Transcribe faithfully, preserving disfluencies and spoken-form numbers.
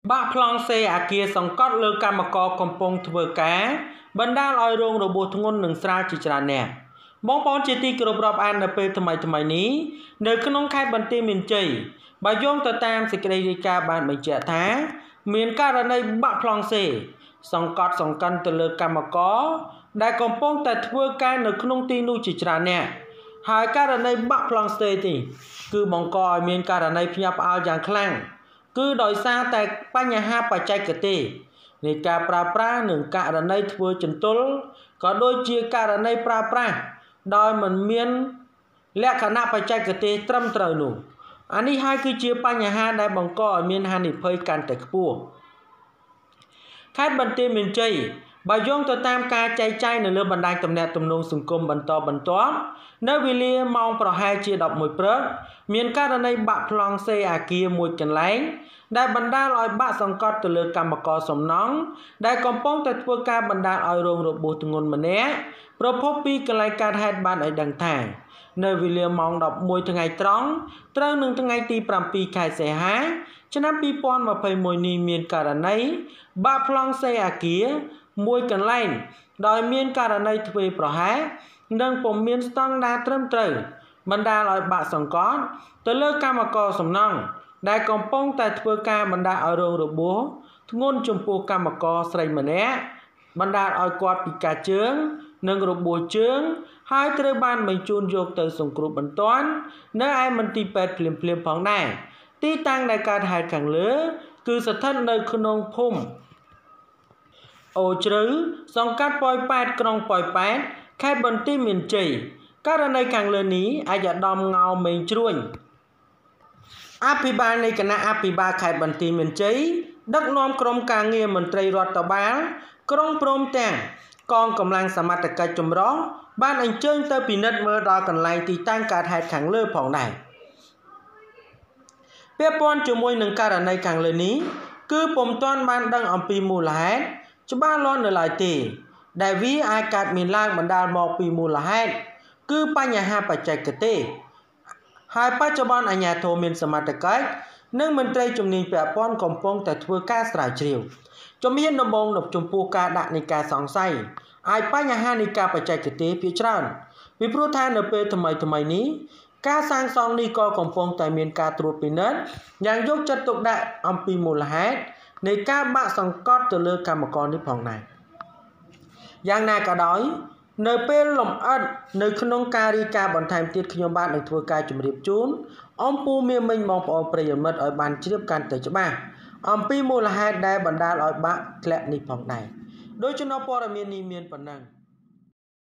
បាក់ប្លង់សេអាគារសង្កត់លើកម្មករកំពុងធ្វើការបណ្ដាលឲ្យរងរបួសធ្ងន់និងស្រាលជាច្រើនអ្នកបងប្អូនជាទីគោរពរាប់អាននៅពេលថ្មីថ្មីនេះនៅក្នុងខេត្តបន្ទាយមានជ័យបើយោងទៅតាមសេចក្តីរាយការណ៍បានបញ្ជាក់ថាមានករណីបាក់ប្លង់សេសង្កត់សង្កិនទៅលើកម្មករដែលកំពុងតែធ្វើការនៅក្នុងទីនោះជាច្រើនអ្នកហើយករណីបាក់ប្លង់សេនេះគឺបង្កឲ្យមានករណីភ្ញាក់ផ្អើលយ៉ាងខ្លាំងគឺដោយសារតែបញ្ហាបច្ចេកទេសនៃការប្រើប្រាស់និងករណីធ្វើចន្ទុលក៏ដូចជាករណីប្រើប្រាស់ដោយមិនមានលក្ខណៈបច្ចេកទេសត្រឹមត្រូវនោះអានេះហើយគឺជាបញ្ហាដែលបង្កឲ្យមានហានិភ័យកាន់តែខ្ពស់ខេត្តបន្ទាយមានជ័យបើយោងទៅតាមការចែកចាយនៅលើបណ្ដាញទំនាក់ទំនងសង្គមបន្តបន្ទាប់នៅវេលាម៉ោងប្រហែលជាដប់មួយព្រឹកមានករណីបាក់ប្លង់សេអាគារមួយកន្លែងដែលបណ្ដាលឲ្យបាក់សង្កត់ទៅលើកម្មករសំណង់ដែលកំពុងតែធ្វើការបណ្ដាលឲ្យរងរបួសធ្ងន់ម្នាក់ប្រពន្ធពីកន្លែងកើតហេតុបានឲ្យដឹងថានៅវេលាម៉ោងដប់មួយថ្ងៃត្រង់ត្រូវនឹងថ្ងៃទីប្រាំពីរខែសីហាឆ្នាំពីរពាន់ម្ភៃមួយនេះមានករណីបាក់ប្លង់សេអាគារមួយកន្លែងដោយមានករណីធ្វេសប្រហែសនិងពុំមានស្តង់ដារត្រឹមត្រូវបណ្ដាលឲ្យបាក់សង្កត់ទៅលើកម្មករសំណង់ដែលកំពុងតែធ្វើការបណ្ដាលឲ្យរងរបួសធ្ងន់ចំពោះកម្មករស្រីម្នាក់បណ្ដាលឲ្យគាត់ពិការជើងនិងរបួសជើងហើយត្រូវបានបញ្ជូនយកទៅសង្គ្រោះបន្ទាន់នៅឯមន្ទីរពេទ្យភ្លាមៗផងដែរទីតាំងដែលកើតហេតុខាងលើគឺស្ថិតនៅក្នុងភូមិអូជ្រៅសង្កាត់ប៉ោយប៉ែតក្រុងប៉ោយប៉ែតខេត្តបន្ទាយមានជ័យករណីខាងលើនេះអាយដាមងៅមេងជ្រួញអភិបាលនៃគណៈអភិបាលខេត្តបន្ទាយមានជ័យដឹកនាំក្រុមការងារមន្ត្រីរដ្ឋបាលក្រុងព្រមទាំងកងកម្លាំងសមត្ថកិច្ចចម្រុះបានអញ្ជើញទៅពិនិត្យមើលដល់កន្លែងទីតាំងកើតហេតុខាងលើផងដែរពាក់ព័ន្ធជាមួយនឹងករណីខាងលើនេះគឺពុំទាន់បានដឹងអំពីមូលហេតុច្បាស់លាស់នៅឡើយទេដែលវាអាចកើតមានឡើងបណ្ដាលមកពីមូលហេតុគឺបញ្ហាបច្ចេកទេសហើយបច្ចុប្បន្នអាជ្ញាធរមានសមត្ថកិច្ចនិងមន្ត្រីជំនាញពាក់ព័ន្ធកំពុងតែធ្វើការស្រាវជ្រាវជំហានដំបូងចំពោះការដាក់នៃការសង្ស័យអាចបញ្ហានៃការបច្ចេកទេសភាគច្រើនពីព្រោះថានៅពេលថ្មីថ្មីនេះការសាងសង់នេះក៏កំពុងតែមានការត្រួតពិនិត្យយ៉ាងយកចិត្តទុកដាក់អំពីមូលហេតុនៃការបាក់សង្កត់ទៅលើកម្មករនេះផងដែរយ៉ាងណាក៏ដោយនៅពេលលម្អិតនៅក្នុងការរាយការណ៍បន្ថែមទៀតខ្ញុំបាទនឹងធ្វើការជម្រាបជូនអំពូមាមិញបងប្អូនប្រិយមិត្តឲ្យបានជ្រាបកាន់តែច្បាស់អំពីមូលហេតុដែលបណ្ដាលឲ្យបាក់ធ្លាក់នេះផងដែរដោយចំណព័ត៌មាននេះមានប៉ុណ្ណឹង